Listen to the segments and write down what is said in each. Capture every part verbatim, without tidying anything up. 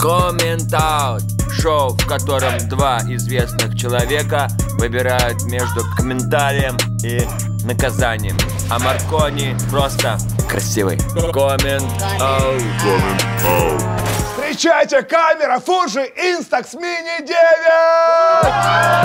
Коммент-аут. Шоу, в котором два известных человека выбирают между комментарием и наказанием. А Маркони просто красивый. Коммент-аут. Коммент-аут. Встречайте, камера Fuji Instax Mini девять!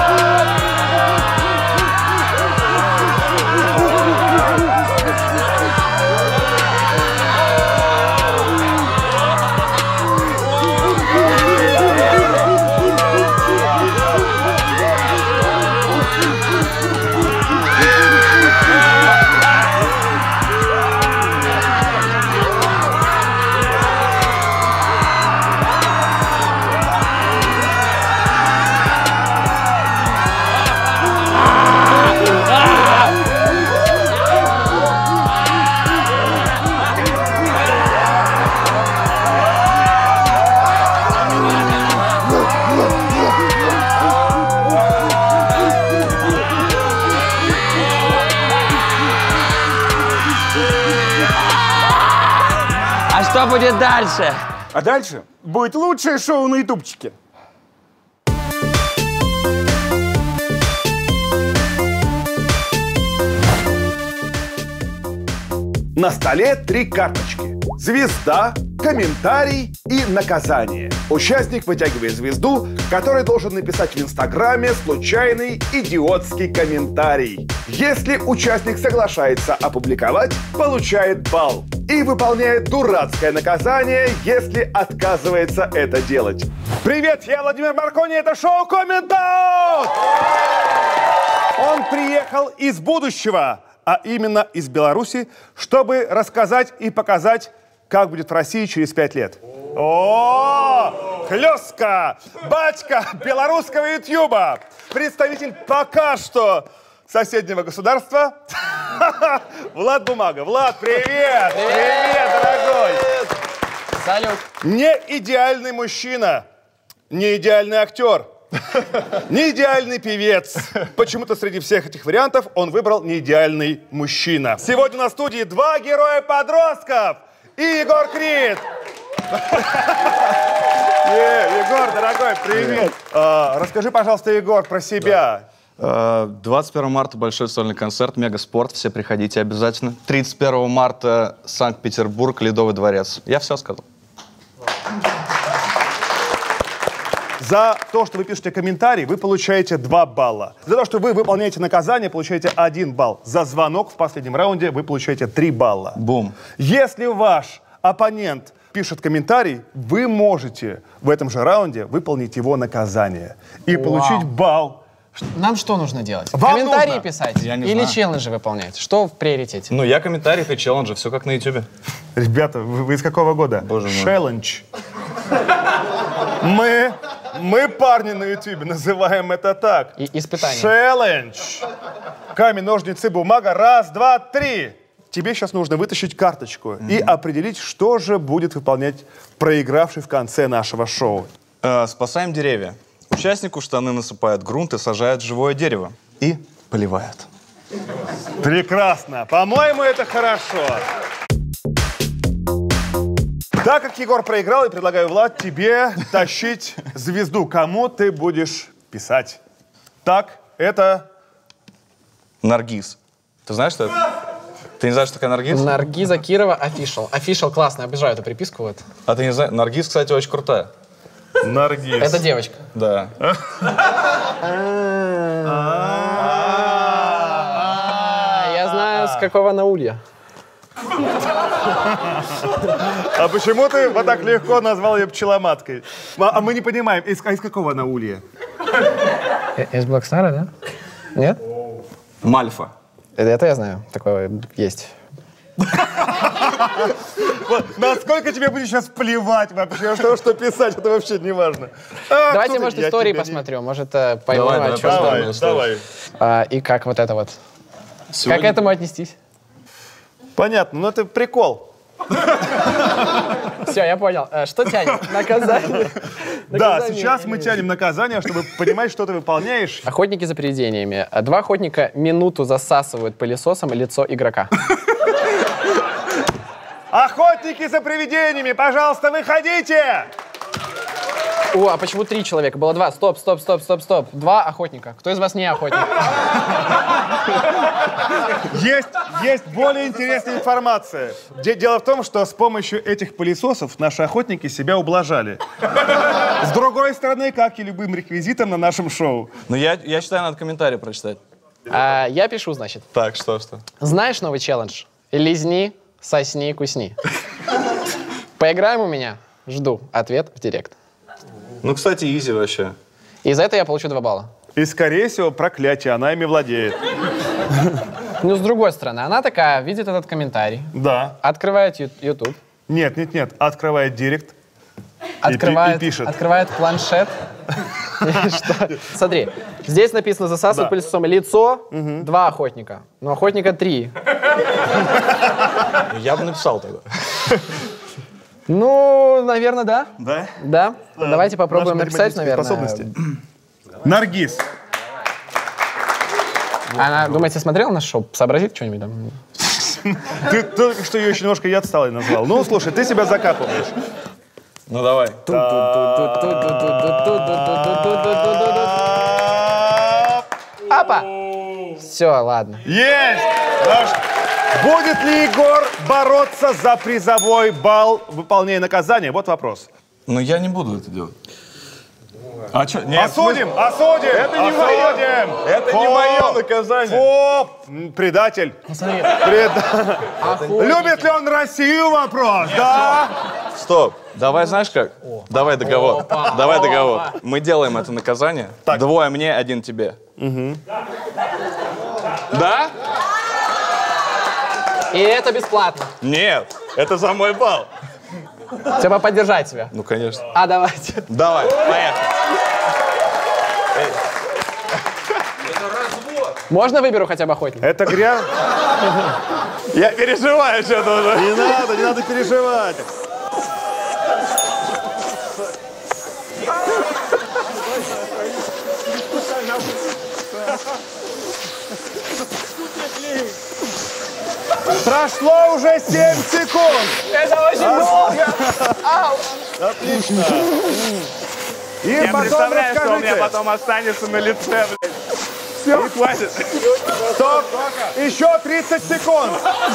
Что будет дальше? А дальше будет лучшее шоу на ютубчике. На столе три карточки. Звезда, комментарий и наказание. Участник вытягивает звезду, который должен написать в Инстаграме случайный идиотский комментарий. Если участник соглашается опубликовать, получает балл. И выполняет дурацкое наказание, если отказывается это делать. Привет, я Владимир Маркони, это шоу Коммент-аут! Он приехал из будущего, а именно из Беларуси, чтобы рассказать и показать, как будет в России через пять лет. О, хлестка! Батька белорусского ютуба! Представитель пока что соседнего государства. Влад Бумага. Влад, привет! Привет, дорогой! Салют! Не идеальный мужчина, не идеальный актер, не идеальный певец. Почему-то среди всех этих вариантов он выбрал не идеальный мужчина. Сегодня на студии два героя-подростков и Егор Крид. Егор, дорогой, привет! Расскажи, пожалуйста, Егор, про себя. двадцать первого марта большой сольный концерт, Мегаспорт, все приходите обязательно. тридцать первого марта Санкт-Петербург, Ледовый дворец. Я все сказал. За то, что вы пишете комментарий, вы получаете два балла. За то, что вы выполняете наказание, получаете один балл. За звонок в последнем раунде вы получаете три балла. Бум. Если ваш оппонент пишет комментарий, вы можете в этом же раунде выполнить его наказание и Вау. получить балл. Нам что нужно делать? Вам комментарии нужно? писать? Я не Или знаю. челленджи выполнять? Что в приоритете? Ну, я комментарий, ты челленджи, все как на ютубе. Ребята, вы, вы из какого года? Боже мой. Челлендж. Мы, мы, парни на ютубе, называем это так. И испытание. Челлендж. Камень, ножницы, бумага. Раз, два, три. Тебе сейчас нужно вытащить карточку mm-hmm. и определить, что же будет выполнять проигравший в конце нашего шоу. Э, спасаем деревья. Участнику штаны насыпают грунт и сажают живое дерево. И поливают. Прекрасно. По-моему, это хорошо. Так как Егор проиграл, я предлагаю, Влад, тебе тащить звезду. Кому ты будешь писать? Так, это... Наргиз. Ты знаешь, что это? Ты не знаешь, что такая Наргиз? Наргиза Кирова Official. Official классно, обожаю эту приписку. Вот. А ты не знаешь? Наргиз, кстати, очень крутая. Наргиз. Это девочка. Да. Я знаю, с какого она улья. А почему ты вот так легко назвал ее пчеломаткой? А мы не понимаем, из, а из какого она улья? Из Блэкстара, да? Нет? Мальфа. Это я знаю, такое есть. Вот, насколько тебе будет сейчас плевать вообще, что, что писать, это вообще не важно. А, Давайте, может, истории посмотрю, может, пойму, о чем. Давай, давай. А, и как вот это вот? Сегодня... Как к этому отнестись? Понятно, но это прикол. Все, я понял. Что тянем? Наказание. Да, сейчас мы тянем наказание, чтобы понимать, что ты выполняешь. Охотники за привидениями. Два охотника минуту засасывают пылесосом лицо игрока. Охотники за привидениями, пожалуйста, выходите! О, а почему три человека? Было два. Стоп, стоп, стоп, стоп, стоп. Два охотника. Кто из вас не охотник? Есть, есть более интересная информация. Де- Дело в том, что с помощью этих пылесосов наши охотники себя ублажали. С другой стороны, как и любым реквизитом на нашем шоу. Ну, я, я считаю, надо комментарий прочитать. А, я пишу, значит. Так, что, что? Знаешь новый челлендж? Лизни, сосни, кусни. Поиграем у меня? Жду. Ответ в директ. Ну, кстати, изи вообще. И за это я получу два балла. И, скорее всего, проклятие, она ими владеет. Ну, с другой стороны, она такая, видит этот комментарий, Да. открывает ю- YouTube, Нет, нет, нет. Открывает директ. открывает, и пишет. открывает планшет. И что? Смотри, здесь написано «засасывать Да. пылесосом лицо», два охотника. Но охотника три. Я бы написал тогда. Ну, наверное, да. Да? Да. Давайте попробуем Наши написать, математические наверное. способности. Наргиз. Она, думаете, смотрела наш шоу? Сообразит что-нибудь там? Ты только что ее еще немножко я отсталой назвал. Ну, слушай, ты себя закапываешь. Ну, давай. Апа! Все, ладно. Есть! Наш- Будет ли Егор бороться за призовой балл, выполняя наказание? Вот вопрос. Ну, я не буду это делать. А что? Нет, Осудим! Осудим! Это не мое- осудим! это не мое наказание. Фу! М, Предатель! Смотри. Пред- Любит ли он Россию? Вопрос, да? Стоп. Давай, знаешь как? Давай договор. Давай договор. Мы делаем это наказание. Так. Двое мне, один тебе. Да? И это бесплатно. Нет. Это за мой балл. Чтобы поддержать тебя. Ну, конечно. А давайте. Давай, поехали. Можно выберу хотя бы охотника? Это грязь. Я переживаю что-то уже. Не надо, не надо переживать. Прошло уже семь секунд. Это очень долго. Отлично. И потом расскажите. потом останется на лице, блядь. Все. Не хватит. Стоп. Еще тридцать секунд.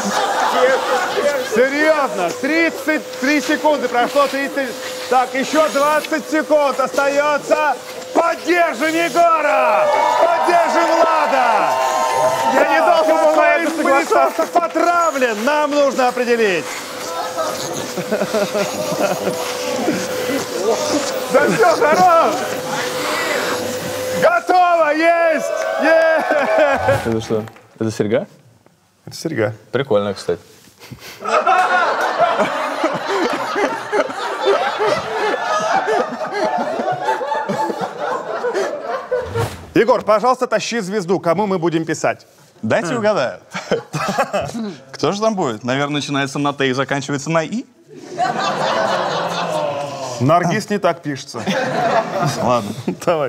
Серьезно. тридцать три секунды. Прошло тридцать. Так, еще двадцать секунд остается. Поддержим Егора. Поддержим Влада. Я недолго был на этом пылесосах потравлен. Нам нужно определить. Да все, хорош. Готово, есть. Есть. Это что? Это серьга? Это серьга. Прикольно, кстати. Егор, пожалуйста, тащи звезду. Кому мы будем писать? Дайте угадаю. Кто же там будет? Наверное, начинается на Т и заканчивается на И? Наргиз не так пишется. Ладно. Давай.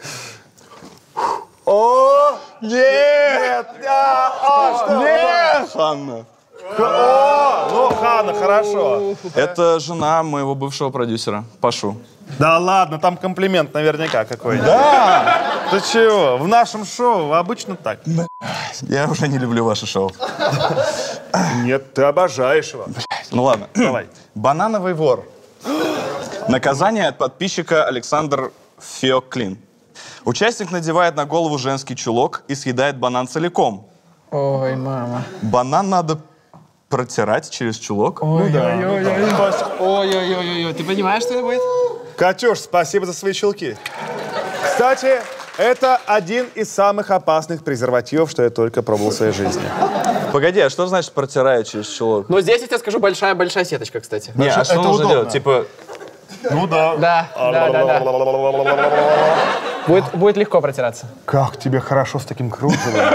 О, нет! А, а, что? Нет! Ханна. О, ну, Ханна, хорошо. Это жена моего бывшего продюсера, Пашу. Да ладно, там комплимент наверняка какой-нибудь. Да! Ты чего? В нашем шоу обычно так. Я уже не люблю ваше шоу. Нет, ты обожаешь его. Ну ладно. Давай. Банановый вор. Наказание от подписчика Александр Феоклин. Участник надевает на голову женский чулок и съедает банан целиком. Ой, мама. Банан надо протирать через чулок. Ой-ой-ой, ты понимаешь, что это будет? Катюш, спасибо за свои чулки. Кстати, это один из самых опасных презервативов, что я только пробовал в своей жизни. Погоди, а что значит протирает через чулок? Но здесь я тебе скажу большая-большая сеточка, кстати. Не, а что это нужно удобно. делать? Типа, Ну да. Да, да, да, да. Будет, будет легко протираться. Как тебе хорошо с таким кружевом.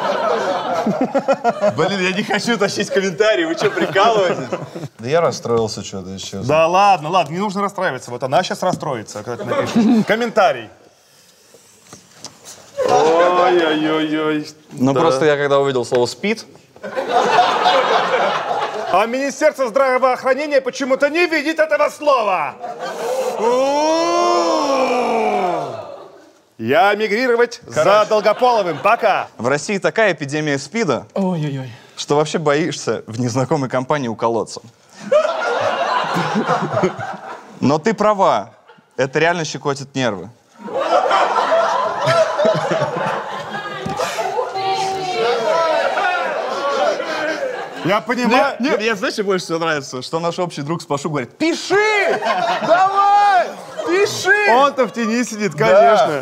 блин, я не хочу тащить комментарии, вы что, прикалываетесь? Да я расстроился что-то еще. Да ладно, ладно, не нужно расстраиваться. Вот она сейчас расстроится, когда ты напишешь. Комментарий. Ой-ой-ой-ой. Ну просто я когда увидел слово «спид», А Министерство здравоохранения почему-то не видит этого слова. У-у-у! Я мигрировать за Долгополовым. Пока. В России такая эпидемия СПИДа, Ой-ой-ой. что вообще боишься в незнакомой компании уколоться. Но ты права. Это реально щекотит нервы. Я понимаю. Нет, нет, я, знаешь, мне больше всего нравится, что наш общий друг Спашу говорит: Пиши! Давай! Пиши! Он-то в тени сидит, конечно.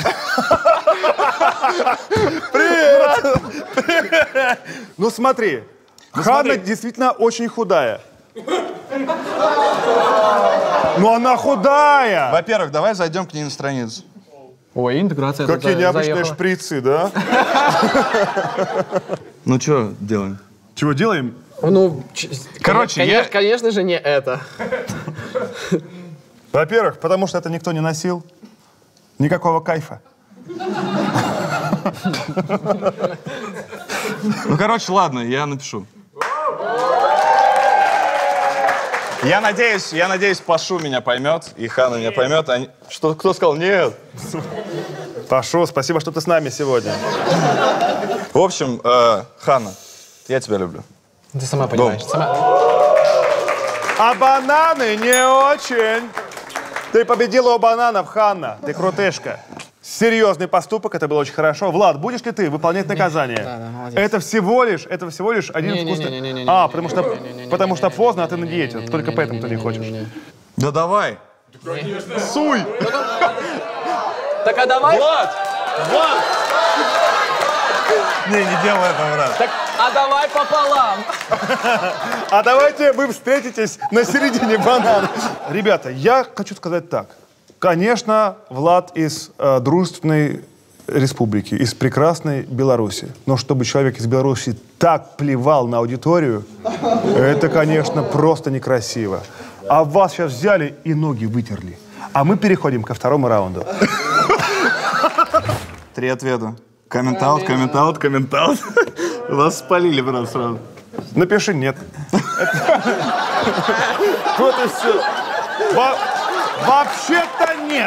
Привет! Привет! Ну смотри, Ханна действительно очень худая. Ну она худая! Во-первых, давай зайдем к ней на страницу. Ой, интеграция. Какие необычные шприцы, да? Ну что делаем? Чего делаем? Ну, Короче, конечно, я- конечно же, не это. Во-первых, потому что это никто не носил. Никакого кайфа. Ну, короче, ладно, я напишу. Я надеюсь, я надеюсь, Пашу меня поймет, и Хана меня поймет. Они... Что, кто сказал нет? Пашу, спасибо, что ты с нами сегодня. В общем, э, Хана, я тебя люблю. Ты сама понимаешь. Сама... А бананы не очень. Ты победила у бананов, Ханна. Ты крутышка. Серьезный поступок, это было очень хорошо. Влад, будешь ли ты выполнять наказание? Да, да, молодец. Это всего лишь, это всего лишь один Не, не, вкусный... не, не, не, не, А, не, потому не, что, не, не, не, не, потому не, что не, поздно, а не, ты на не, диете. не, Только не, поэтому не, ты не не, хочешь. не, не. Да давай. Суй! Так а давай... Влад! Влад! Не, не делай этого, брат. Так, а давай пополам. А давайте вы встретитесь на середине банана. Ребята, я хочу сказать так. Конечно, Влад из э, дружественной республики, из прекрасной Беларуси. Но чтобы человек из Беларуси так плевал на аудиторию, это, конечно, просто некрасиво. А вас сейчас взяли и ноги вытерли. А мы переходим ко второму раунду. Три ответа. Коммент-аут, коммент-аут, коммент-аут. Вас спалили, брат, сразу. Напиши «нет». Вот и все. Во- Вообще-то нет.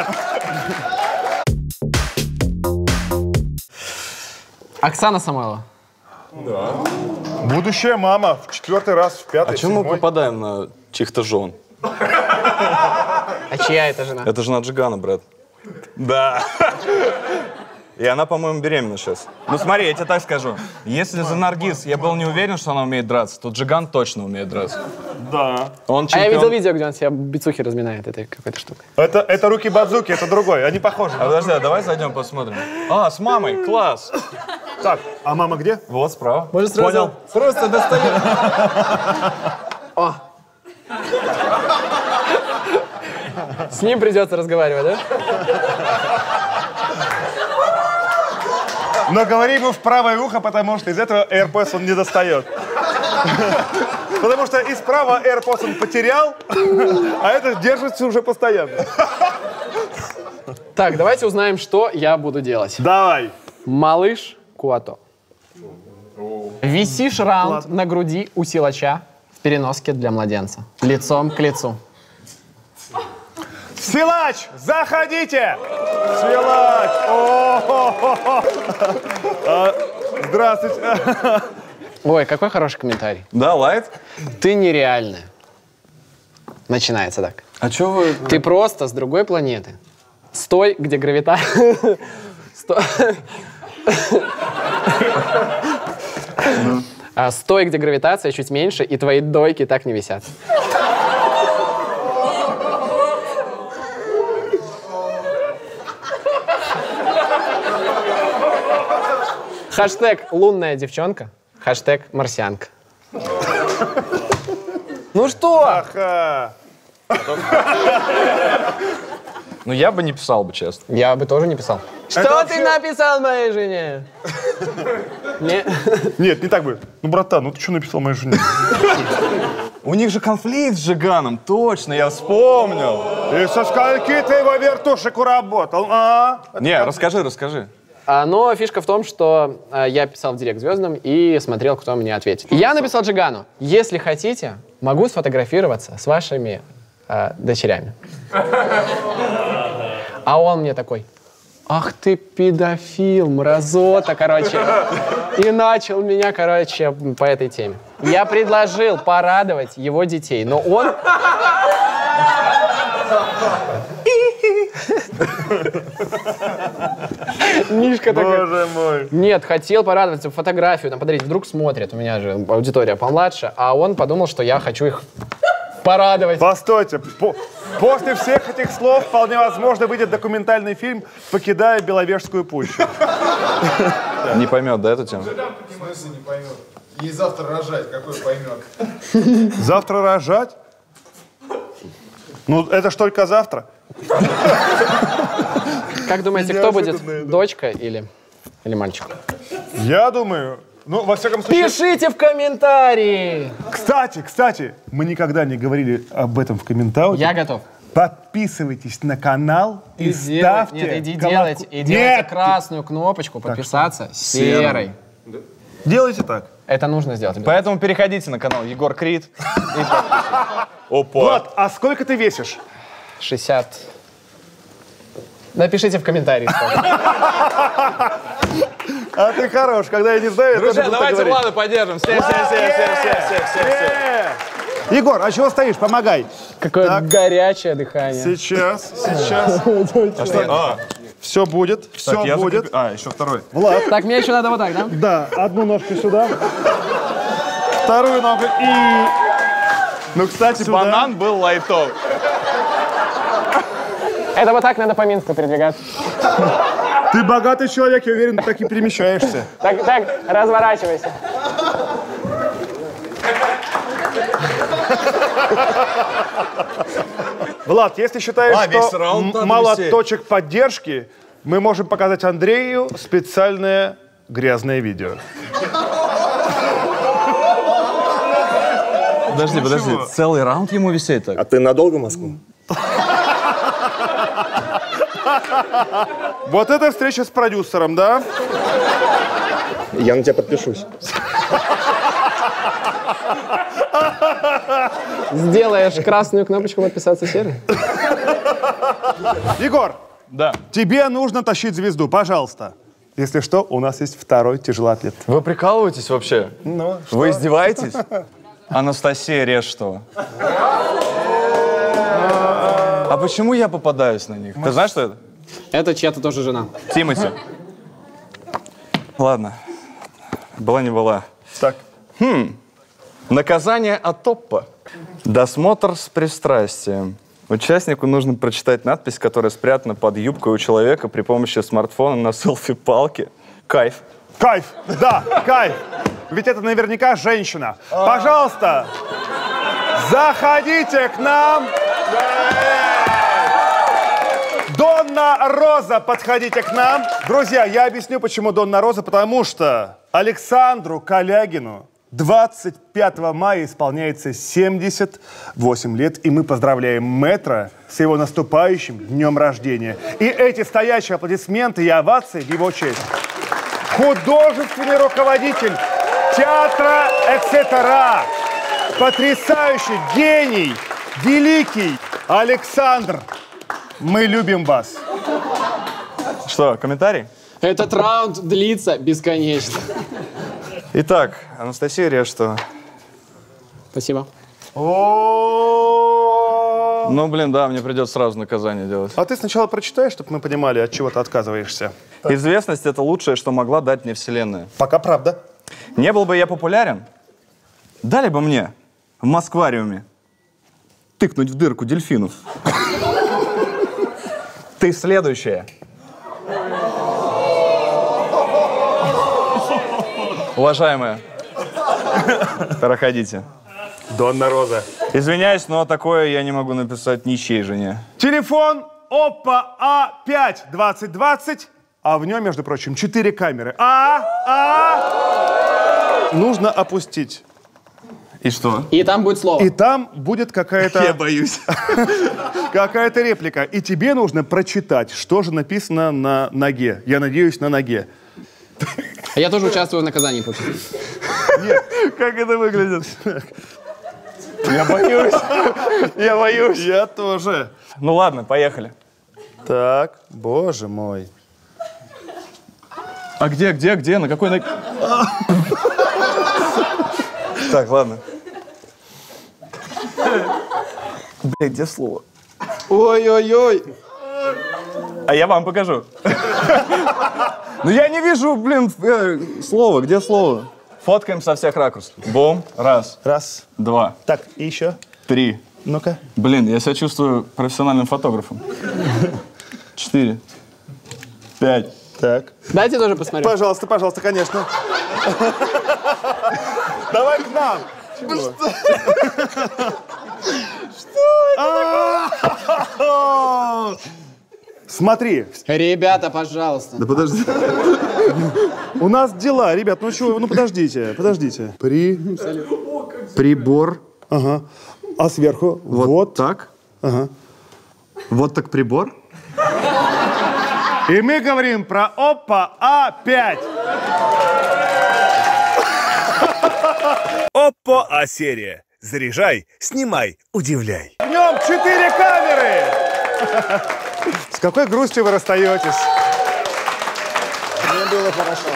Оксана Самойлова. Будущая мама в четвертый раз, в пятый, А в чем мы седьмой. попадаем на чьих-то жен? А чья это жена? Это жена Джигана, брат. Да. И она, по-моему, беременна сейчас. Ну смотри, я тебе так скажу. Если за Наргиз я был не уверен, что она умеет драться, то Джиган точно умеет драться. Да. Он А я чемпион. видел видео, где он себя бицухи разминает этой какой-то штукой. Это, это руки бадзуки, это другой. Они похожи. А подожди, а давай зайдем посмотрим. А, с мамой, класс. Так, а мама где? Вот справа. Может, сразу... Понял. Просто достаем. О. С ним придется разговаривать, да? Но говори ему в правое ухо, потому что из этого AirPods он не достает. Потому что из правого AirPods он потерял, а этот держится уже постоянно. Так, давайте узнаем, что я буду делать. Давай. Малыш Куато. Висишь раунд на груди у силача в переноске для младенца. Лицом к лицу. Силач, заходите! Силач! О-хо-хо-хо. А, Здравствуйте. Ой, какой хороший комментарий. Да, лайт. Ты нереальная. Начинается так. А чё вы... Ты просто с другой планеты. Стой, где гравитация... Стой, где гравитация чуть меньше, и твои дойки так не висят. Хэштег «лунная девчонка», хэштег «марсианка». Ну что? Ага. Ну я бы не писал бы, честно. Я бы тоже не писал. Что вообще- ты написал моей жене? Не. Нет, не так бы. Ну, братан, ну ты что написал моей жене? У них же конфликт с Джиганом, точно, я вспомнил. И со скольки ты его вертушек уработал, а? Не, расскажи, расскажи. А, но фишка в том, что а, я писал в директ звездам и смотрел, кто мне ответит. Я написал Джигану: если хотите, могу сфотографироваться с вашими а, дочерями. А он мне такой: ах ты педофил, мразота, короче. И начал меня, короче, по этой теме. Я предложил порадовать его детей, но он... Мишка такой... Боже мой. Нет, хотел порадовать, фотографию там подарить. Вдруг смотрят, у меня же аудитория помладше, а он подумал, что я хочу их порадовать. Постойте, по после всех этих слов вполне возможно выйдет документальный фильм «Покидая Беловежскую пущу». Не поймет, да, эту тему? В смысле не поймет? Ей завтра рожать, какой поймет? Завтра рожать? Ну, это ж только завтра. Как думаете, кто будет, дочка или, или мальчик? Я думаю, ну, во всяком случае... Пишите в комментарии! Кстати, кстати, мы никогда не говорили об этом в комментариях. Я готов. Подписывайтесь на канал и Иди ставьте... делать, нет, иди колоко- делать, и делайте Нет! красную кнопочку «Подписаться» серой. Делайте так. Это нужно сделать. обязательно. Поэтому переходите на канал Егор Крид. И подписывайтесь. Опа. Влад, а сколько ты весишь? шестьдесят. Напишите в комментарии. А ты хорош, когда я не знаю, я тоже Друзья, буду так давайте говорить. Влада поддержим. Все, все, все, все, все, все, все, все. Егор, а чего стоишь? Помогай. Какое Так. горячее дыхание. Сейчас, сейчас. А, Все будет, все так, я будет. закреп- А, еще второй. Влад, Так, мне еще надо вот так, да? да, одну ножку сюда, вторую ногу и... Ну, кстати, Сюда. банан был лайтов. Это вот так надо по Минску передвигаться. Ты богатый человек, я уверен, ты так и перемещаешься. Так, так, разворачивайся. Влад, если считаешь, А, весь что раунд м- надо мало висеть. точек поддержки, мы можем показать Андрею специальное грязное видео. Подожди, подожди. Целый раунд ему висеть так? А ты надолго в Москву? Вот это встреча с продюсером, да? Я на тебя подпишусь. Сделаешь красную кнопочку «Подписаться» серой? Егор, Да. тебе нужно тащить звезду, пожалуйста. Если что, у нас есть второй тяжелоатлет. Вы прикалываетесь вообще? Ну, Вы издеваетесь? Анастасия Рештова. А почему я попадаюсь на них? Ты знаешь, что это? Это чья-то тоже жена. Тимати. Ладно. Была не была. Так. Наказание от ТОПа. Досмотр с пристрастием. Участнику нужно прочитать надпись, которая спрятана под юбкой у человека при помощи смартфона на селфи-палке. Кайф. Кайф, да, кайф. Ведь это наверняка женщина. Пожалуйста, заходите к нам. Донна Роза, подходите к нам. Друзья, я объясню, почему Донна Роза. Потому что Александру Калягину двадцать пятого мая исполняется семьдесят восемь лет. И мы поздравляем мэтра с его наступающим днем рождения. И эти стоящие аплодисменты и овации в его честь. Художественный руководитель театра «Этцетера». Потрясающий, гений, великий Александр. Мы любим вас. Что, комментарий? Этот раунд длится бесконечно. Итак, Анастасия Рештова. Спасибо. О, Ну, блин, да, мне придется сразу наказание делать. а ты сначала прочитай, чтобы мы понимали, от чего ты отказываешься. Известность — это лучшее, что могла дать мне Вселенная. Пока правда. Не был бы я популярен, дали бы мне в Москвариуме тыкнуть в дырку дельфину. Ты следующая. Уважаемая, проходите. Донна Роза. Извиняюсь, но такое я не могу написать ничьей жене. Телефон Oppo а пять двадцать двадцать, а в нем, между прочим, четыре камеры. А, а, нужно опустить. И что? И там будет слово. И там будет какая-то... боюсь. Какая-то реплика. И тебе нужно прочитать, что же написано на ноге. Я надеюсь, на ноге. А я тоже участвую в наказании, получается. Как это выглядит? Я боюсь. Я боюсь. Я тоже. Ну ладно, поехали. Так, боже мой. А где, где, где? На какой... На... Так, ладно. Блядь, где слово? Ой-ой-ой. А я вам покажу. Ну я не вижу, блин, э, слово. Где слово? Фоткаем со всех ракурсов. Бум. Раз. Раз. Два. Так, и еще. Три. Ну-ка. Блин, я себя чувствую профессиональным фотографом. Четыре. Пять. Так. Дайте тоже посмотрю. Пожалуйста, пожалуйста, конечно. Давай к нам. Чего? Что? Смотри. Ребята, пожалуйста. Да подожди. У нас дела, ребят, ну чего, ну подождите, подождите. При... Прибор. Ага. А сверху? Вот, Вот. так. Ага. Вот так прибор. И мы говорим про Oppo а пять. Oppo А-серия. Заряжай, снимай, удивляй. В нем четыре камеры. С какой грустью вы расстаетесь? Мне было хорошо.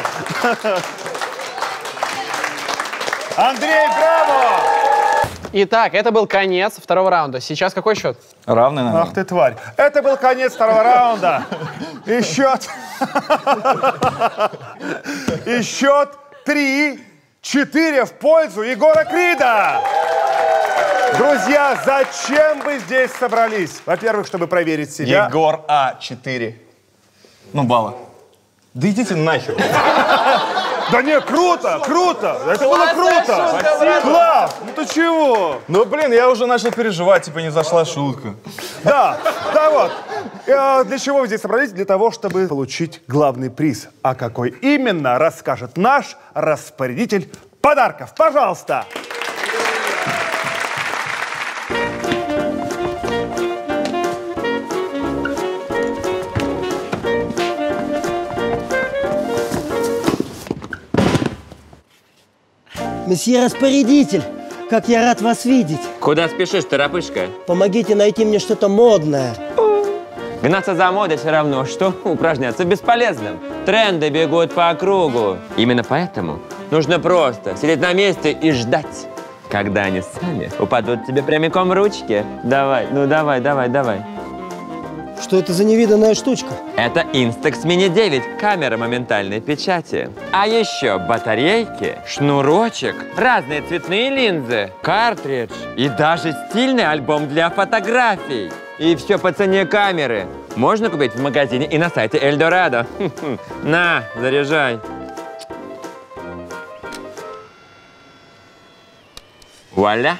Андрей, браво! Итак, это был конец второго раунда. Сейчас какой счет? Равный, наверное. Ах ты тварь. Это был конец второго раунда. И счет... И счет три-четыре в пользу Егора Крида. Друзья, зачем вы здесь собрались? Во-первых, чтобы проверить себя. Егор А четыре. Ну, балла. Да идите нахер. Да не, круто, круто. Это было круто. Класс, ну ты чего? Ну, блин, я уже начал переживать, типа не зашла шутка. Да, да вот. Э, Для чего вы здесь собрались? Для того, чтобы получить главный приз. А какой именно, расскажет наш распорядитель подарков. Пожалуйста. Месье распорядитель, как я рад вас видеть. Куда спешишь, торопышка? Помогите найти мне что-то модное. Гнаться за модой все равно, что упражняться бесполезным. Тренды бегут по кругу. Именно поэтому нужно просто сидеть на месте и ждать, когда они сами упадут тебе прямиком в ручки. Давай, ну давай, давай, давай. Что это за невиданная штучка? Это Instax Mini девять, камера моментальной печати. А еще батарейки, шнурочек, разные цветные линзы, картридж и даже стильный альбом для фотографий. И все по цене камеры. Можно купить в магазине и на сайте Эльдорадо. На, заряжай. Вуаля.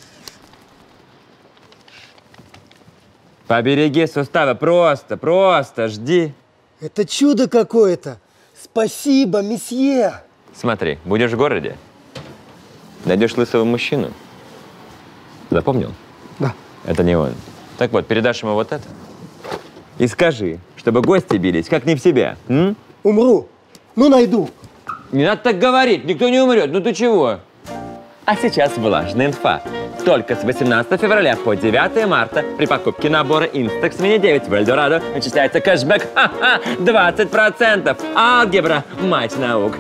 Побереги суставы, просто, просто жди. Это чудо какое-то. Спасибо, месье. Смотри, будешь в городе, найдешь лысого мужчину. Запомнил? Да. Это не он. Так вот, передашь ему вот это и скажи, чтобы гости бились, как не в себя. М? Умру. Ну, найду. Не надо так говорить, никто не умрет, ну ты чего? А сейчас влажная инфа. Только с восемнадцатого февраля по девятое марта при покупке набора Instax Mini девять в Эльдорадо начисляется кэшбэк ха-ха, двадцать процентов. Алгебра, мать наук.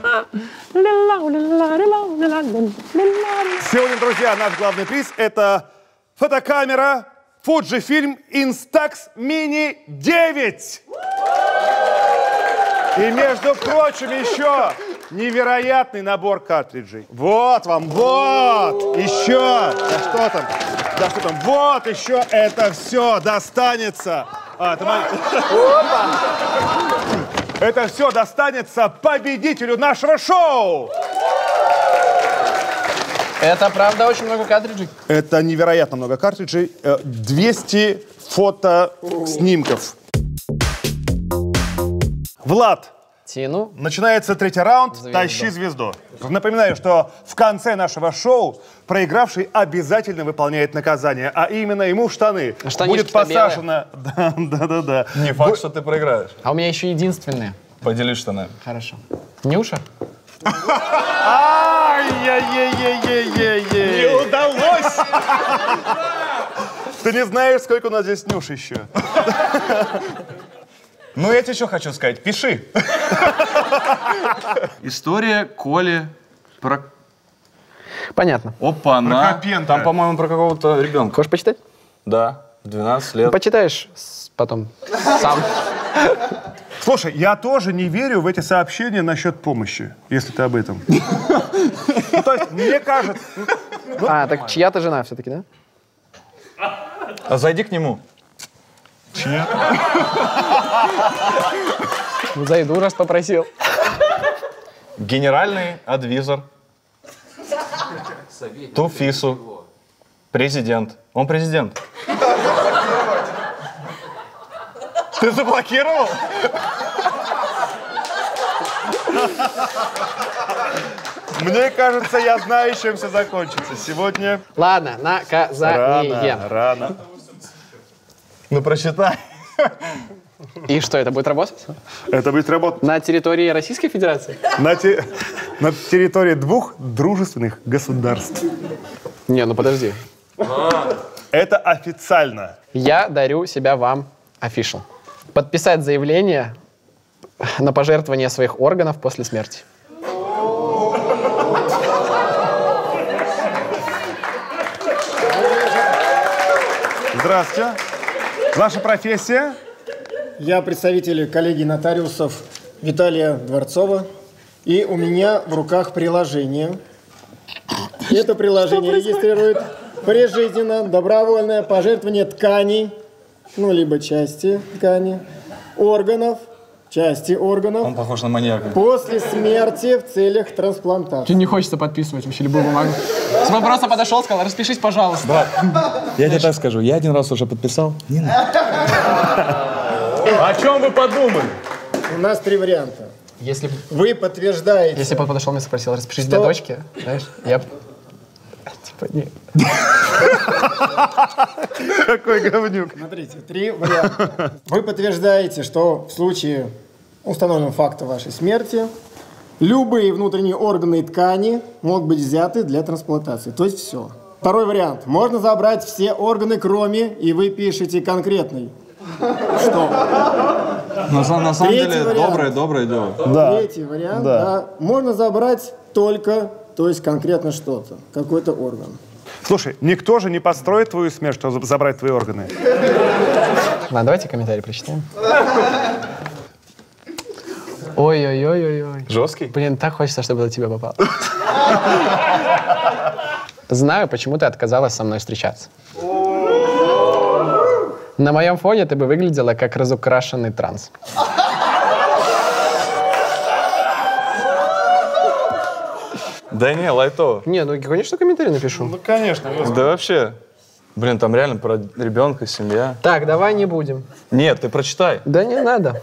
Сегодня, друзья, наш главный приз – это фотокамера Fujifilm Instax Mini девять. И, между прочим, еще невероятный набор картриджей. Вот вам, вот, еще. Да что там, да что там, вот еще это все достанется. А, это, моя... это все достанется победителю нашего шоу. Это, правда, очень много картриджей. Это невероятно много картриджей. двести фотоснимков. Влад, Тяну. начинается третий раунд. Звезду. Тащи звезду. Напоминаю, что в конце нашего шоу проигравший обязательно выполняет наказание, а именно ему в штаны Штанишки-то будет посажено. Да, да, да, да. Не факт, что ты проиграешь. А у меня еще единственное. Поделись штанами. Хорошо. Нюша? Ай-яй-яй-яй-яй-яй. Не удалось! Ты не знаешь, сколько у нас здесь нюш еще. Ну, я тебе что хочу сказать. Пиши. История Коли про... Понятно. Опа, на. Прокопенко. Там, по-моему, про какого-то ребенка. Хочешь почитать? Да, в двенадцать лет. Почитаешь с- потом сам. Слушай, я тоже не верю в эти сообщения насчет помощи, если ты об этом. Ну, то есть, мне кажется... А, так чья-то жена все-таки, да? А зайди к нему. Ну, зайду, раз попросил. Генеральный адвизор. Туфису. Президент. Он президент. Ты заблокировал? Мне кажется, я знаю, чем все закончится. Сегодня Ладно, наказание. рано, рано. Ну, прочитай. И что, это будет работать? Это будет работать На территории Российской Федерации? на, те- на территории двух дружественных государств. Не, ну подожди. Это официально. Я дарю себя вам, official. Подписать заявление на пожертвование своих органов после смерти. Здравствуйте. Ваша профессия? Я представитель коллегии нотариусов Виталия Дворцова. И у меня в руках приложение. Это приложение регистрирует прижизненно добровольное пожертвование тканей, ну, либо части ткани, органов, части органов Он похож на маньяка. после смерти в целях трансплантации. Не хочется подписывать вообще любую бумагу. С вопроса подошел, сказал, распишись, пожалуйста. Я тебе так скажу, я один раз уже подписал. Не надо. О чем вы подумали? У нас три варианта. Если, Вы подтверждаете, если бы он подошел, мне спросил, распишись для дочки, знаешь, я б- типа, нет. Какой говнюк. смотрите, три варианта. Вы подтверждаете, что в случае установленного факта вашей смерти любые внутренние органы и ткани могут быть взяты для трансплантации. То есть все. Второй вариант. Можно забрать все органы, кроме, и вы пишете конкретный. Что? На, самом- на самом Третий деле, вариант. доброе, доброе дело. Да. Третий вариант. Да. Да. Можно забрать только, то есть конкретно что-то, какой-то орган. Слушай, никто же не подстроит твою смерть, чтобы забрать твои органы. Ладно, давайте комментарий прочитаем. Ой-ой-ой-ой-ой. Жесткий? Блин, так хочется, чтобы это тебе попало. Знаю, почему ты отказалась со мной встречаться. На моем фоне ты бы выглядела как разукрашенный транс. Да не, лайтово. Не, ну, конечно, комментарий напишу. Конечно. Да вообще. Блин, там реально про ребенка, семья. Так, давай не будем. Нет, ты прочитай. Да не надо.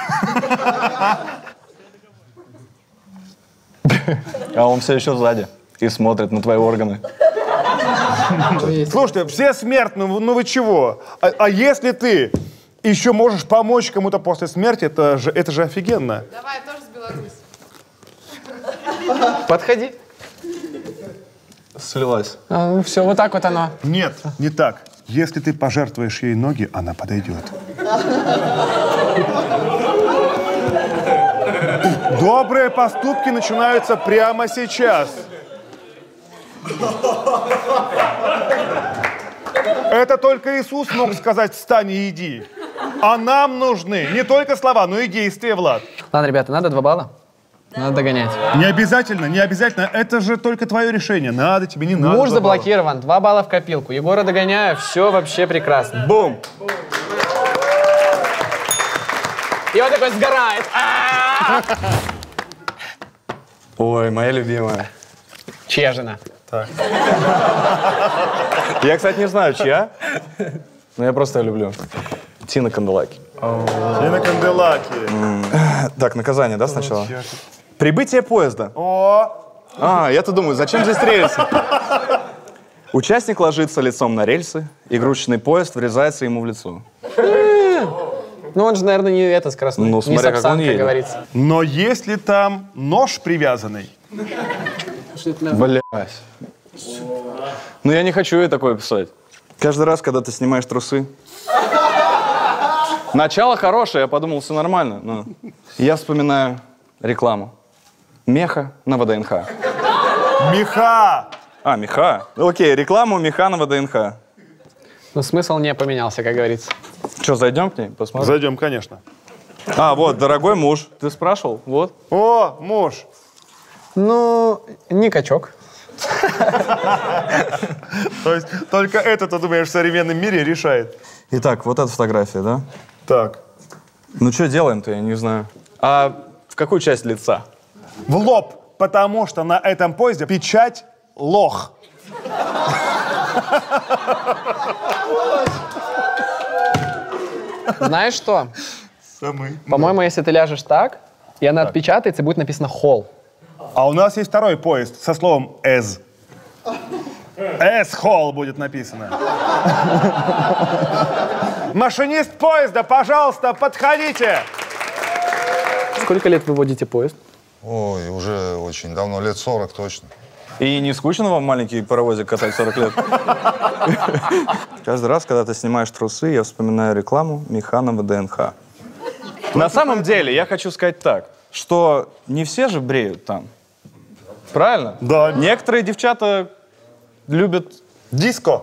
А он все еще сзади и смотрит на твои органы. Слушайте, все смертны, ну вы чего? А, а если ты еще можешь помочь кому-то после смерти, это же, это же офигенно. Давай, я тоже с Беларуси. Подходи. Слилась. А, ну все, вот так вот оно. Нет, не так. Если ты пожертвуешь ей ноги, она подойдет. Добрые поступки начинаются прямо сейчас. Это только Иисус мог сказать «встань и иди». А нам нужны не только слова, но и действия, Влад. Ладно, ребята, надо два балла. Надо догонять. Не обязательно, не обязательно. Это же только твое решение. Надо тебе, не надо. Муж два балла. заблокирован, два балла в копилку. Егора догоняю, все вообще прекрасно. Бум! И он такой сгорает. А-а-а! Ой, моя любимая. Чья жена? Я, кстати, не знаю, чья, но я просто ее люблю. Тина Канделаки. Тина Канделаки. Так, наказание, да, сначала? Прибытие поезда. О, А, я-то думаю, зачем здесь рельсы? Участник ложится лицом на рельсы, игрушечный поезд врезается ему в лицо. Ну он же, наверное, не это скоростной. Ну, не смотря как Сапсан, он едет. говорится. но если там нож привязанный, Блядь. Ну я не хочу ей такое писать. Каждый раз, когда ты снимаешь трусы, Начало хорошее, я подумал, все нормально. Но я вспоминаю рекламу. Меха на ВДНХ. Меха! А, меха. Окей, рекламу меха на ВДНХ. Но смысл не поменялся, как говорится. Что, зайдем к ней? Посмотрим. Зайдем, конечно. А, вот, дорогой муж. Ты спрашивал? Вот. О, муж. Ну, не качок. То есть только это, ты думаешь, в современном мире решает? Итак, вот эта фотография, да? Так. Ну, что делаем-то, я не знаю. А в какую часть лица? В лоб, потому что на этом поезде печать лох. Знаешь что? Самый. По-моему, если ты ляжешь так, и она отпечатается, и будет написано «холл». А у нас есть второй поезд со словом «эз». «Эс-холл» будет написано. Машинист поезда, пожалуйста, подходите. Сколько лет вы водите поезд? Ой, уже очень давно, лет сорок точно. И не скучно вам маленький паровозик катать сорок лет? Каждый раз, когда ты снимаешь трусы, я вспоминаю рекламу меха на ВДНХ. На самом деле, я хочу сказать так, что не все же бреют там. Правильно? Да. Некоторые девчата любят... Диско.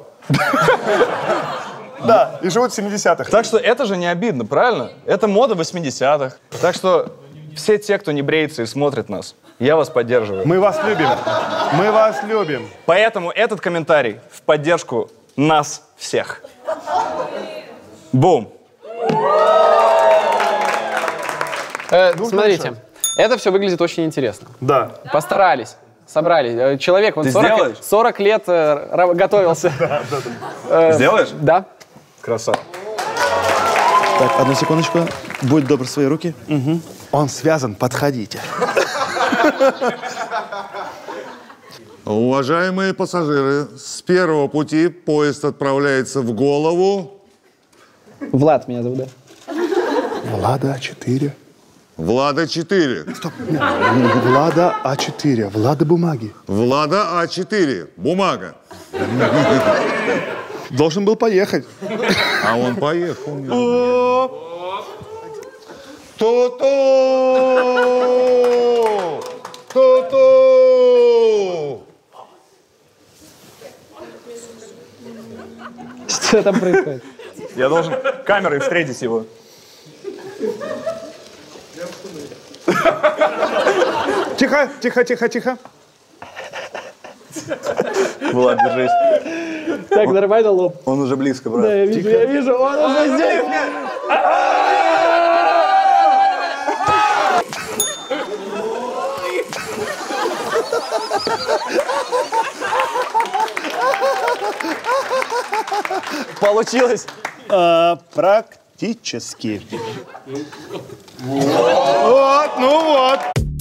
Да, и живут в семидесятых. Так что это же не обидно, правильно? Это мода восьмидесятых. Так что все те, кто не бреется и смотрит нас, я вас поддерживаю. Мы вас любим. Мы вас любим. Поэтому этот комментарий в поддержку нас всех. Бум. Э, смотрите, это все выглядит очень интересно. Да. Постарались, собрались. Э, Человек, он Ты сорок, сделаешь? сорок лет э, ра- готовился. Э, Сделаешь? Да. Красава. Так, одну секундочку. Будь добр, свои руки. Угу. Он связан, подходите. Уважаемые пассажиры, с первого пути поезд отправляется в голову. Влад меня зовут, да? Влада А четыре. Влада четыре. Стоп. Влада А четыре. Влада бумаги. Влада А четыре. Бумага. Должен был поехать. А он поехал. Ту-ту! Ту-ту! Что там происходит? Я должен камерой встретить его. Тихо, тихо, тихо, тихо. Влад, держись. Так, нормально лоб. Он уже близко, брат. Да, я вижу, я вижу, он уже здесь. Получилось. А, практически. Вот, ну вот.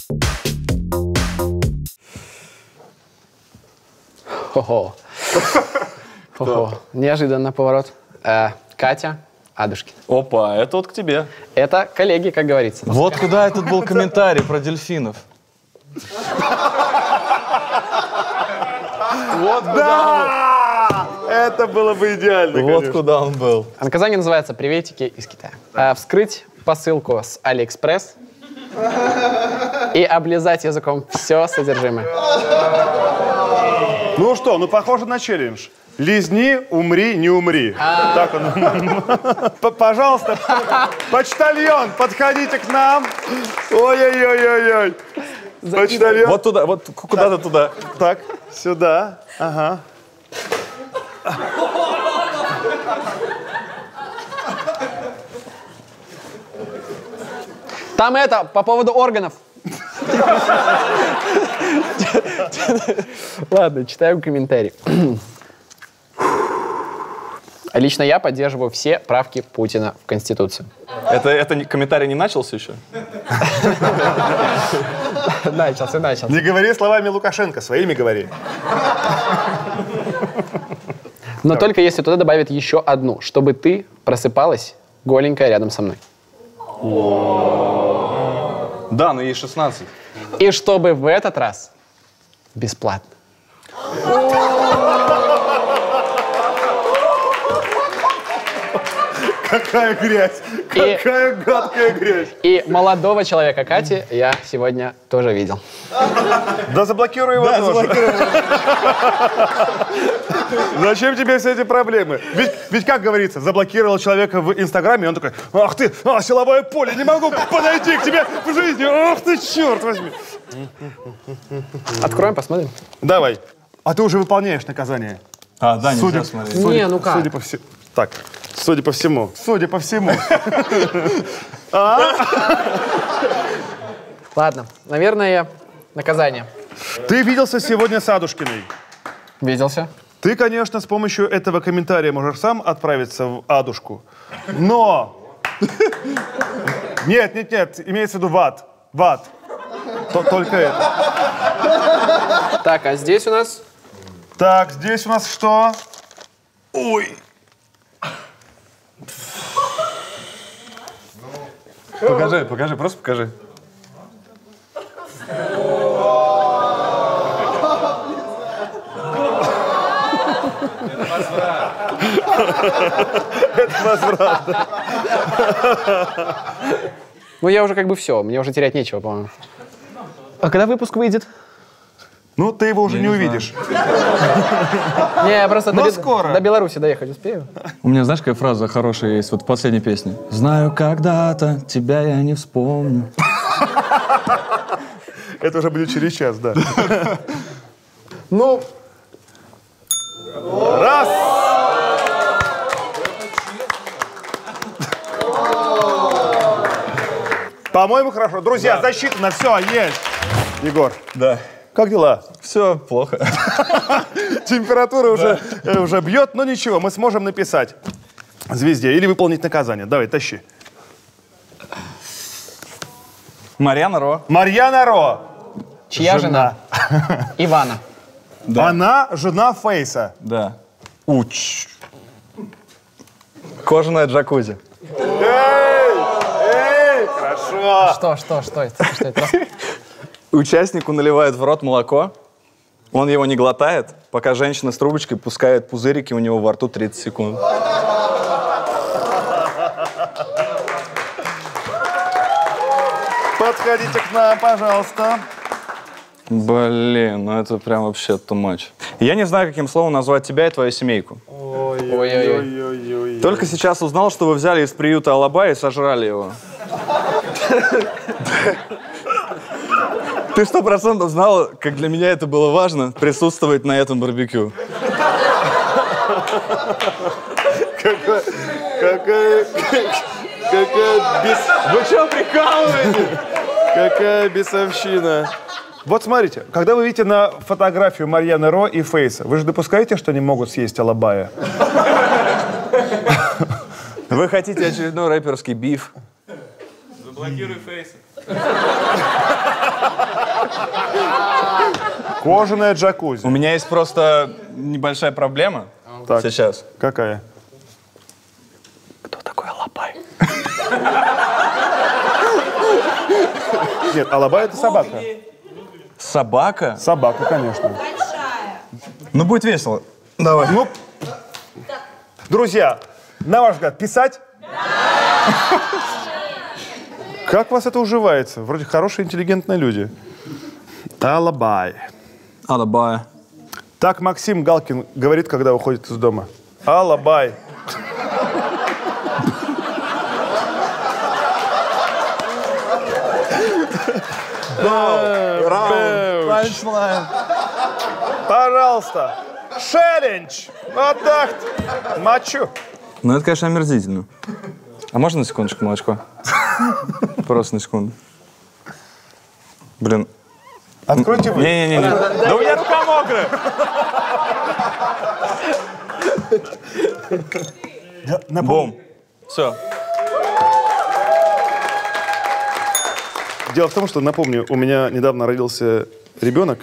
Хо-хо. Хо-хо. Неожиданно поворот. Э, Катя Адушкина. Опа, это вот к тебе. Это коллеги, как говорится. Вот куда этот был комментарий про дельфинов. Вот Да! Это было бы идеально, Вот конечно. куда он был. А наказание называется «Приветики из Китая». Э, вскрыть посылку с Алиэкспресс и облизать языком все содержимое. Ну что, ну похоже на челлендж. Лизни, умри, не умри. Так он. П- Пожалуйста, почтальон, подходите к нам. Ой-ой-ой-ой-ой. Почтальон. Вот туда, вот куда-то туда. Так, сюда. Ага. Там это, по поводу органов. Ладно, читаю комментарий. Лично я поддерживаю все правки Путина в Конституцию. Это, это не- комментарий не начался еще? Начался, начался. Не говори словами Лукашенко, своими говори. Но только если туда добавят еще одну, чтобы ты просыпалась голенькая рядом со мной. Да, но ей шестнадцать. И чтобы в этот раз бесплатно. Какая грязь! И- Какая гадкая грязь! И молодого человека Кати я сегодня тоже видел. Да заблокируй его тоже. Зачем тебе все эти проблемы? Ведь, ведь, как говорится, заблокировал человека в Инстаграме, и он такой, ах ты, а, силовое поле, не могу подойти к тебе в жизни, ах ты, черт возьми. Откроем, посмотрим. Давай. А ты уже выполняешь наказание. А, да, нельзя Судя, смотреть. судя- Не, ну как? Судя по всему. Так, судя по всему. Судя по всему. Ладно, наверное, наказание. Ты виделся сегодня с Адушкиной. Виделся. Ты, конечно, с помощью этого комментария можешь сам отправиться в Адушку. Но... Нет, нет, нет, имеется в виду в ад. В ад. То- Только это. Так, а здесь у нас... Так, здесь у нас что? Ой. Покажи, покажи, просто покажи. Это возврат. Ну, я уже как бы все, мне уже терять нечего, по-моему. А когда выпуск выйдет? Ну, ты его уже не увидишь. Не, я просто Но до, Бе- скоро. до Беларуси доехать успею. У меня, знаешь, какая фраза хорошая есть вот в последней песне? Знаю, когда-то тебя я не вспомню. Это уже будет через час, да. Ну, Раз. По-моему, хорошо. Друзья, засчитано, все, есть. Егор, Да. как дела? Все плохо. Температура уже, э, уже бьет, но ничего, мы сможем написать звезде или выполнить наказание. Давай, тащи. Марьяна Ро. Марьяна Ро. чья жена? Ивана. Она жена Фейса. Да. Уч. Кожаная джакузи. Эй, эй, хорошо. Что, что, что это? Что это? Рас- Участнику наливают в рот молоко. Он его не глотает, пока женщина с трубочкой пускает пузырики у него во рту тридцать секунд. Подходите к нам, пожалуйста. Блин, ну это прям вообще too much. Я не знаю, каким словом назвать тебя и твою семейку. Ой-ой-ой. Только сейчас узнал, что вы взяли из приюта Алабай и сожрали его. Ты сто процентов знала, как для меня это было важно, присутствовать на этом барбекю. Какая, какая, какая бес... Вы что, прикалываетесь? Какая бесовщина. Вот смотрите, когда вы видите на фотографию Марьяны Ро и Фейса, вы же допускаете, что они могут съесть Алабая? Вы хотите очередной рэперский биф? Заблокируй Фейса. Кожаная джакузи. У меня есть просто небольшая проблема Так. сейчас. Какая? Кто такой Алабай? Нет, Алабай — это собака. Собака? Собака, конечно. Ну, будет весело. Давай. Ну, друзья, на ваш взгляд, писать? Да! Как вас это уживается? Вроде хорошие, интеллигентные люди. Алабай. Алабай. Так Максим Галкин говорит, когда уходит из дома. Алабай. Панчлайн. Пожалуйста. Челлендж. Вот так. Мочу. Ну, это, конечно, омерзительно. А можно на секундочку молочко? Просто на секунду. Блин. Откройте вы. Не-не-не. Да у меня рука мокрая. Бум. Все. Дело в том, что, напомню, у меня недавно родился ребенок.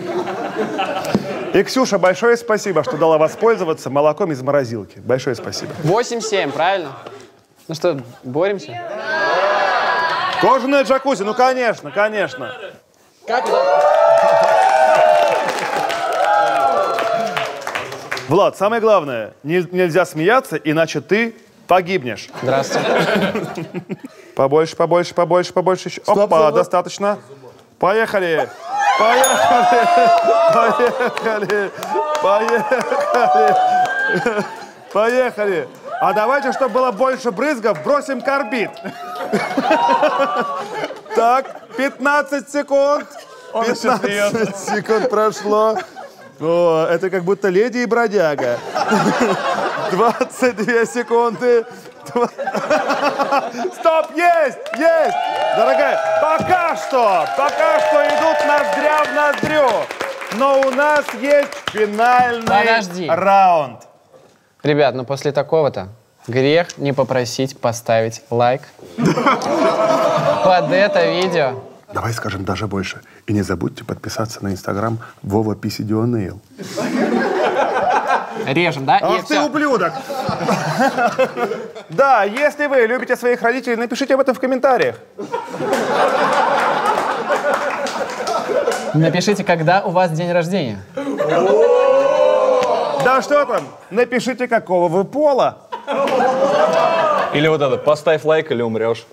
И, Ксюша, большое спасибо, что дала воспользоваться молоком из морозилки. Большое спасибо. восемь семь, правильно? Ну что, боремся? Кожаная джакузи, ну, конечно, конечно. Как? Влад, самое главное, не- нельзя смеяться, иначе ты погибнешь. Здравствуйте. Побольше, побольше, побольше, побольше. Еще. Стоп, Опа, стоп. достаточно. Поехали. Поехали. Поехали. Поехали. Поехали. А давайте, чтобы было больше брызгов, бросим карбид. Так, пятнадцать секунд. пятнадцать секунд прошло. О, это как будто леди и бродяга. двадцать две секунды. Стоп, есть, есть. Дорогая, пока что, пока что идут ноздря в ноздрю. Но у нас есть финальный Подожди. раунд. Ребят, ну после такого-то грех не попросить поставить лайк под это видео. Давай скажем даже больше. И не забудьте подписаться на инстаграм Вова Писидионейл. Режем, да? И Ах ты всё. ублюдок! Да, если вы любите своих родителей, напишите об этом в комментариях. Напишите, когда у вас день рождения. Да что там? Напишите, какого вы пола. Или вот это, поставь лайк или умрешь.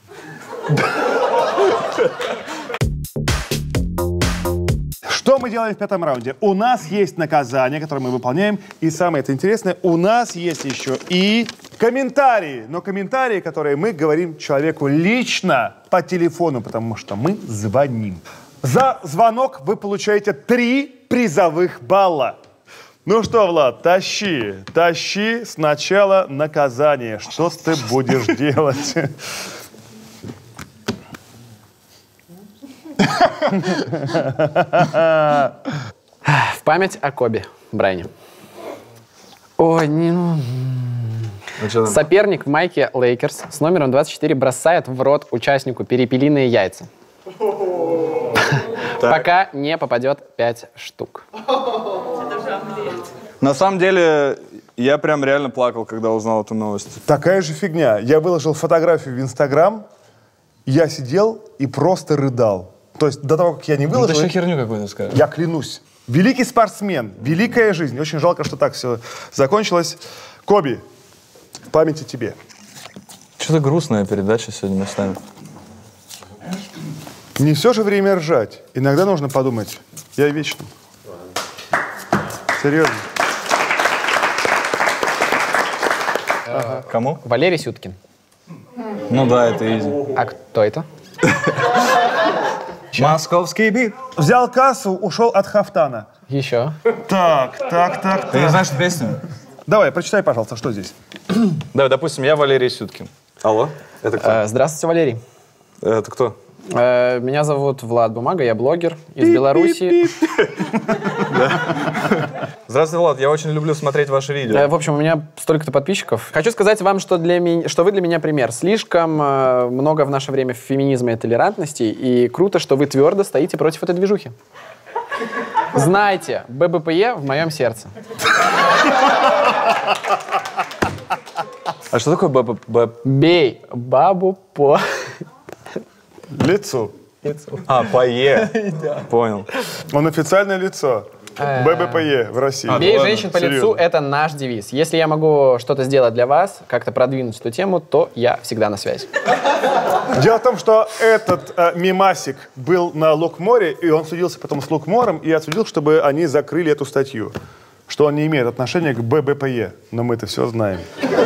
Что мы делаем в пятом раунде? У нас есть наказание, которое мы выполняем. И самое это интересное, у нас есть еще и комментарии. Но комментарии, которые мы говорим человеку лично по телефону, потому что мы звоним. За звонок вы получаете три призовых балла. Ну что, Влад, тащи, тащи сначала наказание. Что ты будешь делать? В память о Коби Брайне. Ой, не... ну. Соперник в майке Лейкерс с номером двадцать четыре бросает в рот участнику перепелиные яйца. Пока не попадет пять штук. На самом деле, я прям реально плакал, когда узнал эту новость. Такая же фигня. Я выложил фотографию в Инстаграм, я сидел и просто рыдал. То есть до того, как я не Ну, выложил... ты еще херню какую-то скажешь. Я клянусь. Великий спортсмен, великая жизнь. Очень жалко, что так все закончилось. Коби, в памяти тебе. Что-то грустная передача сегодня местами. Не все же время ржать. Иногда нужно подумать. Я вечный. Серьезно. Ага. Кому? Валерий Сюткин. Ну да, это изи. А кто это? Московский бит. Взял кассу, ушел от Хафтана. Еще. Так, так, так, Ты не так. знаешь эту песню? Давай, прочитай, пожалуйста, что здесь. Да, допустим, я Валерий Сюткин. Алло? Это кто? Э, Здравствуйте, Валерий. Это кто? Э, Меня зовут Влад Бумага, я блогер из Беларуси. Здравствуйте, Влад. Я очень люблю смотреть ваши видео. Э, В общем, у меня столько-то подписчиков. Хочу сказать вам, что, для меня, что вы для меня пример. Слишком э, много в наше время феминизма и толерантности, и круто, что вы твердо стоите против этой движухи. Знайте, ББПЕ в моем сердце. А что такое баб... баб... Бей бабу по... Лицу. А, пое. Понял. Он официальное лицо. ББПЕ в России. Бей Ладно, женщин по серьезно. лицу — это наш девиз. Если я могу что-то сделать для вас, как-то продвинуть эту тему, то я всегда на связи. Дело в том, что этот э, мемасик был на Лукморе, и он судился потом с Лукмором и отсудил, чтобы они закрыли эту статью. Что он не имеет отношения к ББПЕ. Но мы это все знаем.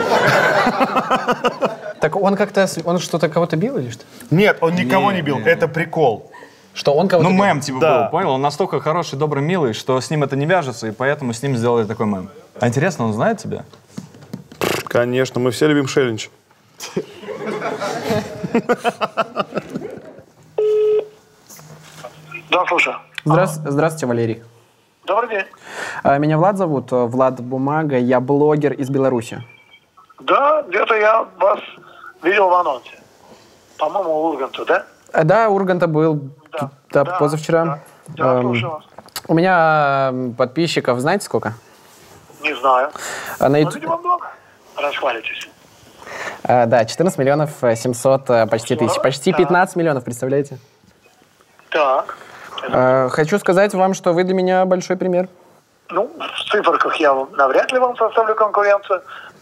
Так он как-то... Он что-то кого-то бил или что? Нет, он никого не бил. Это прикол. Что он кого-то Ну, бил? мем типа Да. был, понял? Он настолько хороший, добрый, милый, что с ним это не вяжется, и поэтому с ним сделали такой мем. А интересно, он знает тебя? Конечно, мы все любим Шеллинч. Да, слушаю. Здравс- Здравствуйте, Валерий. Добрый день. А, Меня Влад зовут, э, Влад Бумага, я блогер из Беларуси. Да, где-то я вас видел в анонсе. По-моему, у Урганта, да? А, Да, Урганта был Да. да, Да, позавчера. Да, Эм, слушаю вас. У меня м, подписчиков, знаете сколько? Не знаю. А, на Ну, юту- видимо, много. Расхвалитесь. А, Да, четырнадцать миллионов э, семьсот э, почти тысяч. Здорово. Почти Да. пятнадцать миллионов, представляете? Так. А, Хочу сказать вам, что вы для меня большой пример. Ну, в циферках я вам- навряд ли вам составлю конкуренцию,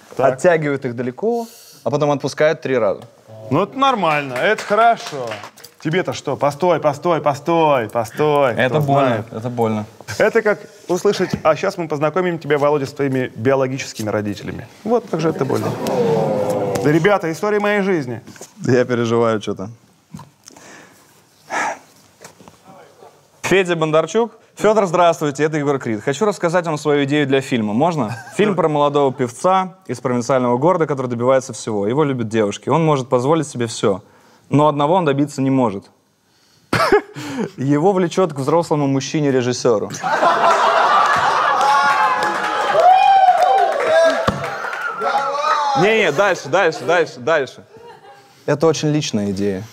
Так. оттягивает их далеко, а потом отпускает три раза. Ну, это нормально, это хорошо. Тебе-то что? Постой, постой, постой, постой. Это Кто больно, знает? это больно. Это как услышать, а сейчас мы познакомим тебя, Володя, с твоими биологическими родителями. Вот как же это больно. Да, ребята, история моей жизни. Я переживаю что-то. Федя Бондарчук. Федор, здравствуйте, это Егор Крид. Хочу рассказать вам свою идею для фильма. Можно? Фильм про молодого певца из провинциального города, который добивается всего. Его любят девушки. Он может позволить себе все. Но одного он добиться не может. Его влечет к взрослому мужчине-режиссеру. Не-не, дальше, дальше, дальше, дальше. Это очень личная идея.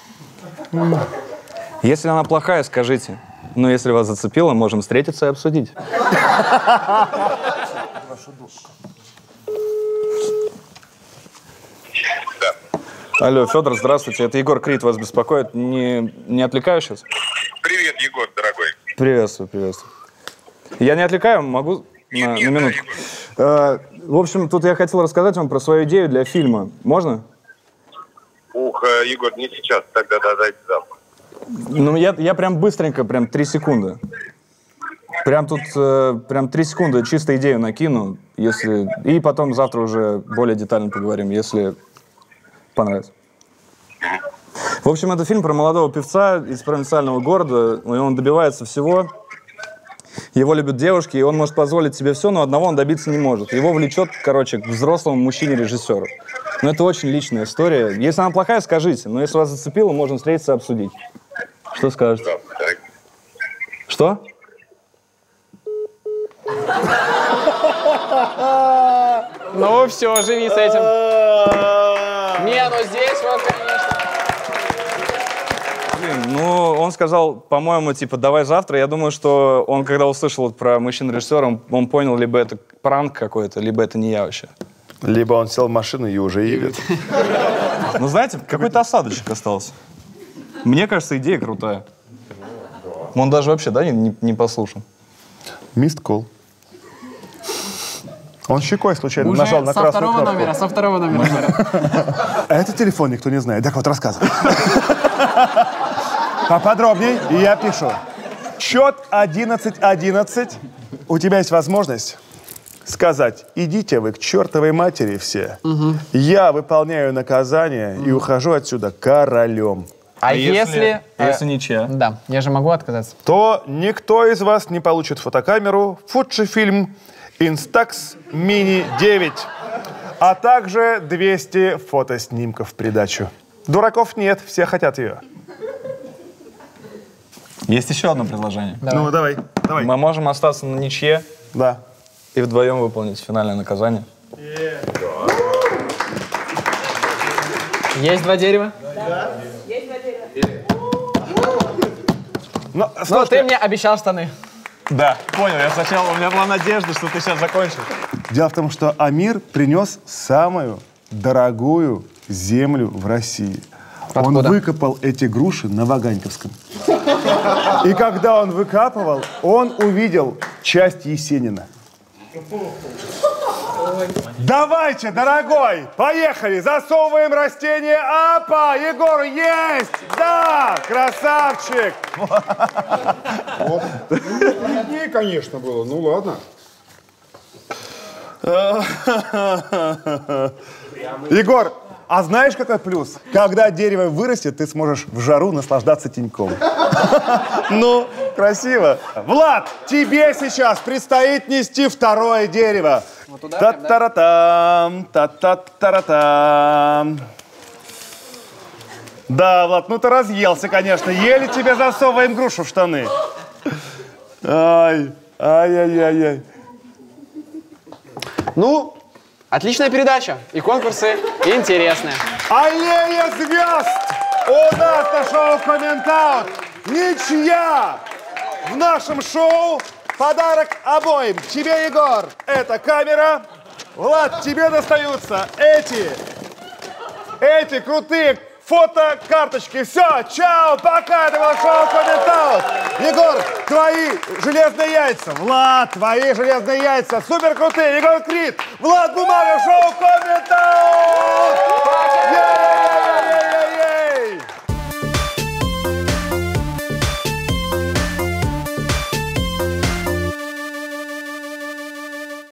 Если она плохая, скажите. Но если вас зацепило, можем встретиться и обсудить. Алло, Федор, здравствуйте. Это Егор Крид вас беспокоит. Не, не отвлекаю сейчас? Привет, Егор, дорогой. Приветствую, приветствую. Я не отвлекаю, могу Нет, на, нет, на минутку? Да, Э, в общем, тут я хотел рассказать вам про свою идею для фильма. Можно? Ух, Егор, не сейчас, тогда дайте завтра. Ну, я, я прям быстренько, прям три секунды. Прям тут, э, прям три секунды чисто идею накину, если... И потом завтра уже более детально поговорим, если понравится. В общем, это фильм про молодого певца из провинциального города, и он добивается всего. Его любят девушки, и он может позволить себе все, но одного он добиться не может. Его влечет, короче, к взрослому мужчине-режиссеру. Но это очень личная история. Если она плохая, скажите. Но если вас зацепило, можно встретиться и обсудить. Что скажете? Что? Ну все, живи с этим. Не, ну здесь вот, конечно. Блин, ну, он сказал, по-моему, типа, давай завтра. Я думаю, что он, когда услышал про мужчин-режиссера, он, он понял, либо это пранк какой-то, либо это не я вообще. Либо он сел в машину и уже едет. Ну, знаете, какой-то осадочек остался. Мне кажется, идея крутая. Он даже вообще, да, не, не послушал. Мист кол. Он щекой случайно Уже нажал на со красную второго кнопку. номера, со второго номера. А это телефон никто не знает. Так вот, рассказывай. Поподробней, и я пишу. Счет одиннадцать одиннадцать. У тебя есть возможность сказать, идите вы к чертовой матери все. Угу. Я выполняю наказание и ухожу отсюда королем. А, а если... Если ничья? Да, я же могу отказаться. То никто из вас не получит фотокамеру Fujifilm Instax Mini девять, а также двести фотоснимков в придачу. Дураков нет, все хотят ее. Есть еще одно предложение. Давай. Ну, давай, давай. Мы можем остаться на ничье. Да. И вдвоем выполнить финальное наказание. Yeah. Есть два дерева? Да. Есть два дерева. Но, Но ты мне обещал штаны. Да, понял. Я сначала, у меня была надежда, что ты сейчас закончишь. Дело в том, что Амир принес самую дорогую землю в России. Откуда? Он выкопал эти груши на Ваганьковском. И когда он выкапывал, он увидел часть Есенина. Давайте, дорогой, поехали, засовываем растение. Апа, Егор, есть! Да, красавчик! Не, конечно, было, ну ладно. Егор, а знаешь, какой плюс? Когда дерево вырастет, ты сможешь в жару наслаждаться теньком. Ну, красиво. Влад, тебе сейчас предстоит нести второе дерево. Та-та-ра-там, та-та-та-ра-там. Да, Влад, ну ты разъелся, конечно. Еле тебе засовываем грушу в штаны. Ай, ай-яй-яй-яй. Ну, отличная передача. И конкурсы интересные. Аллея звезд! У нас на шоу «Коммент-аут» ничья! В нашем шоу подарок обоим. Тебе, Егор, это камера. Влад, тебе достаются эти, эти крутые фотокарточки. Все, чао, пока. Это было шоу «Коммент-аут». Егор, твои железные яйца. Влад, твои железные яйца. Супер крутые. Егор Крид. Влад Бумага, шоу «Коммент-аут».